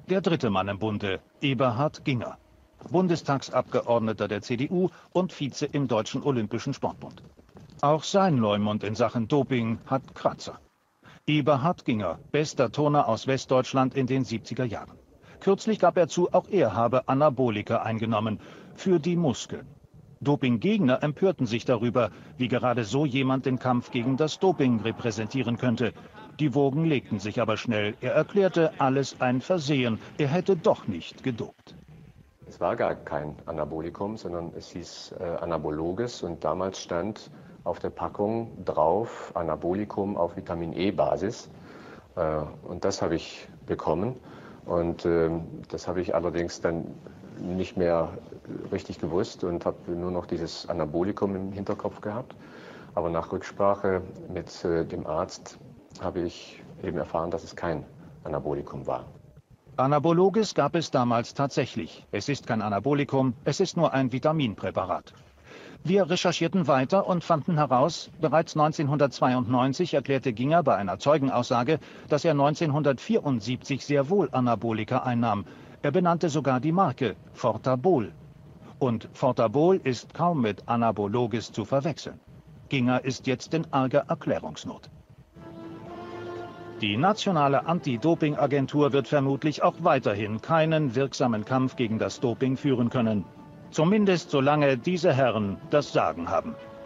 Der dritte Mann im Bunde, Eberhard Ginger, Bundestagsabgeordneter der CDU und Vize im Deutschen Olympischen Sportbund. Auch sein Leumund in Sachen Doping hat Kratzer. Eberhard Ginger, bester Turner aus Westdeutschland in den 70er Jahren. Kürzlich gab er zu, auch er habe Anabolika eingenommen, für die Muskeln. Dopinggegner empörten sich darüber, wie gerade so jemand den Kampf gegen das Doping repräsentieren könnte. Die Wogen legten sich aber schnell. Er erklärte, alles ein Versehen. Er hätte doch nicht gedopt. Es war gar kein Anabolikum, sondern es hieß Anabologes und damals stand auf der Packung drauf Anabolikum auf Vitamin E-Basis. Und das habe ich bekommen und das habe ich allerdings dann nicht mehr richtig gewusst und habe nur noch dieses Anabolikum im Hinterkopf gehabt. Aber nach Rücksprache mit dem Arzt habe ich eben erfahren, dass es kein Anabolikum war. Anabologes gab es damals tatsächlich. Es ist kein Anabolikum, es ist nur ein Vitaminpräparat. Wir recherchierten weiter und fanden heraus, bereits 1992 erklärte Ginger bei einer Zeugenaussage, dass er 1974 sehr wohl Anabolika einnahm. Er benannte sogar die Marke Fortabol. Und Fortabol ist kaum mit Anabologes zu verwechseln. Ginger ist jetzt in arger Erklärungsnot. Die nationale Anti-Doping-Agentur wird vermutlich auch weiterhin keinen wirksamen Kampf gegen das Doping führen können. Zumindest solange diese Herren das Sagen haben.